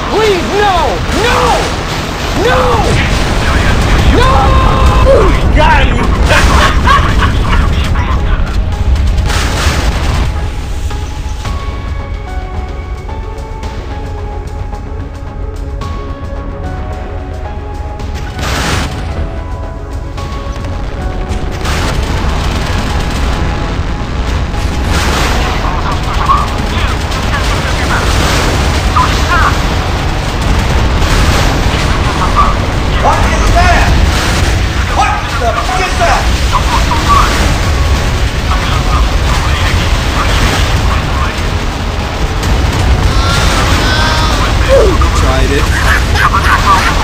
please, no! No! No! No! Got you! Tried it.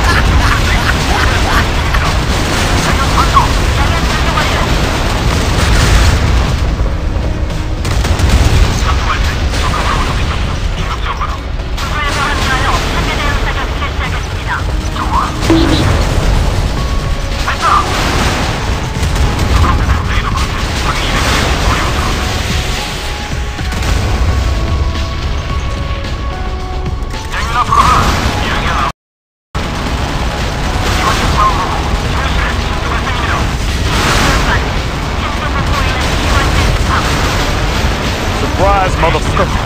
Surprise, motherfucker!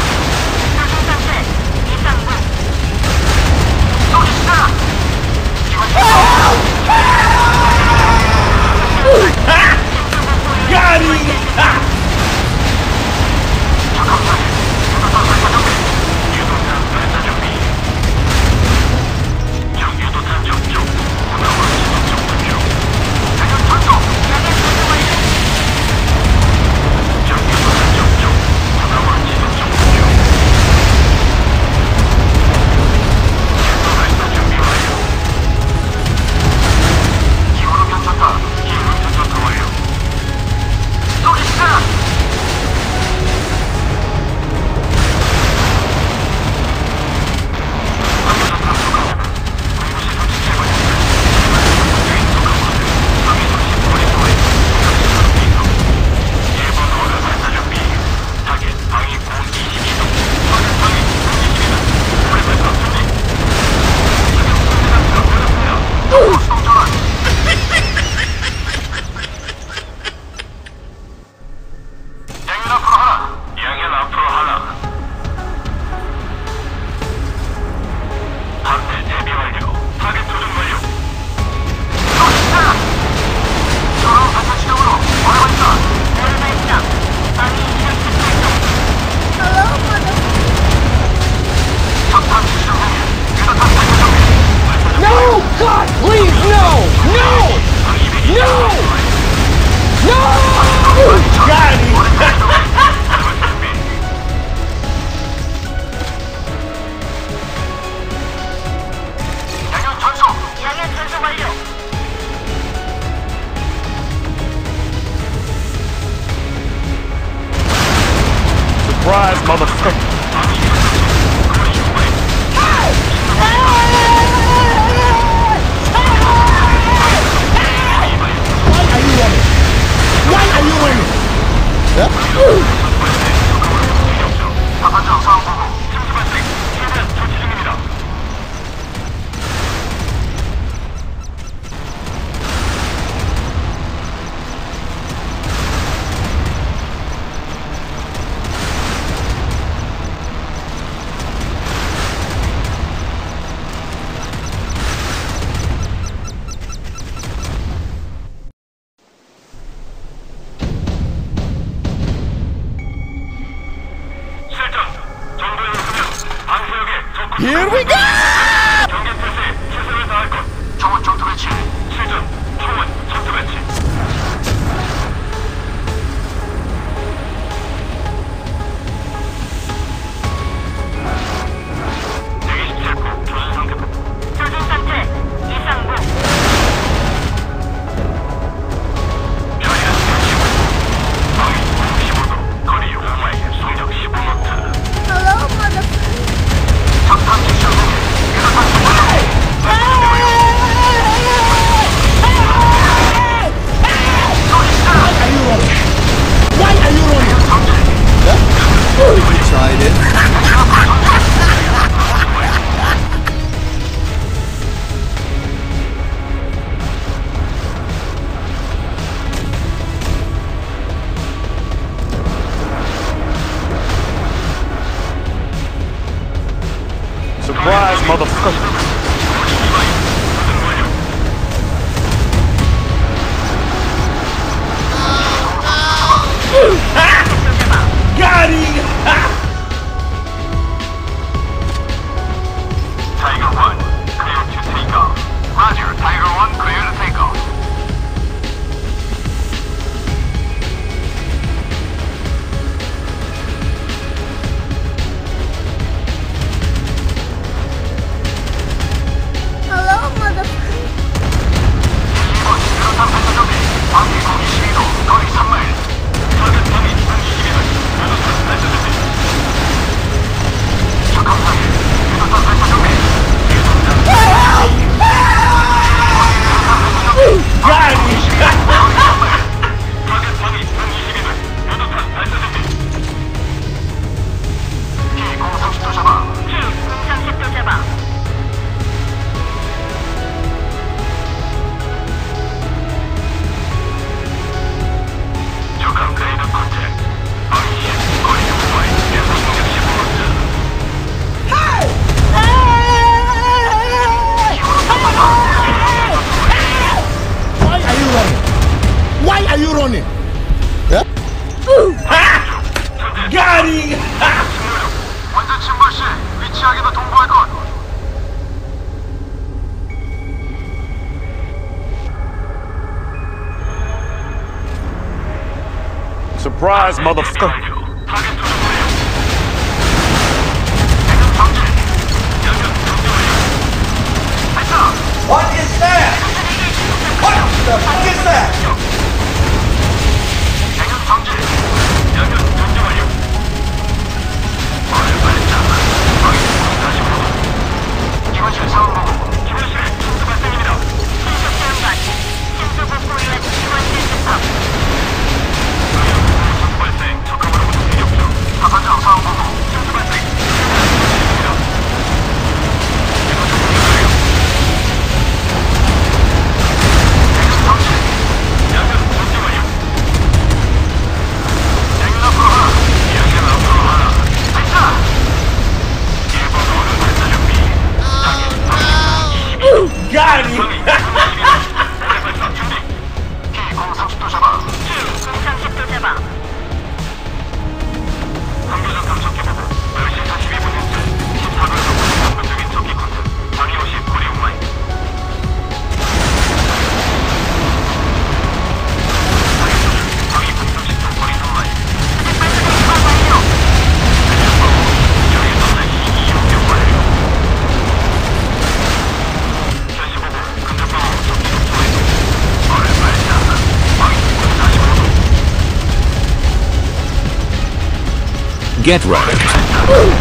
Got him! God, please, no! No! No! No! Got him! Surprise, motherfucker! Here we go! 경계 태세에 최선을 다할 것. 정원 전투 배치. 실전. 정원 전투 배치. 대기 17호 교전 상태. 교전 상태 이상무. 변이는 15. 방위 95도. 거리 5마일. 속력 15노트. Hello, motherfucker. 적탄 지시 후 Surprise, motherfucker. Got him! Tiger 1, clear to take off. Roger, Tiger 1, clear to take off. Hello, motherfucker. 2번 유로탄 발사 준비. 방위 공기 12도, 거리 3마일. 타겟 방위 공기 12도, 유로탄 발사 준비. 적함상에 유로탄 발사 준비. Got him! 타겟 방위 공기 12도, 유로탄 발사 준비. T-030도 잡아. T-030도 잡아. 적함 레이더 컨택. 방위 10, 거리 6마일. 예상 공격 15m. Why are you running? Why are you running? Got him! 완전 침몰 시 위치 확인을 통보할 것. Surprise, motherfucker. 타겟 조정 완료. 대응 정지. 연결 정지 완료. 발사. What is that? What the fuck is that? 대응 정지. 연결 정지 완료. 빨리 잡아. 다시 보도. 기관실 상황 보고. 기관실에 침수 발생입니다. 신속 장관. 신속 복구위원 지원실 접합. 침수 발생. 적함으로부터 공격 중. 사단장 상황 보고. 침수 발생. 입니다. 기관실 공격 완료. 대응 정지. 연결 정지 완료. 대응 앞으로 하나. 연결 앞으로 하나. 발사. 1번 오른 발사 준비. 타겟 방위 22. Got him! 오래 발사 준비. T-030도 잡아. T-030도 잡아. 항교전탑 적기 보고 10시 42분 현재 14분에서 접근적인 적기 코스 방위 50, 거리 5마일. 방위 130도, 거리 3마일. 여기 전달 22호 완료. 현시 보고 근접방어 적기 속도에 오래 발사. 방위 45도. Get right.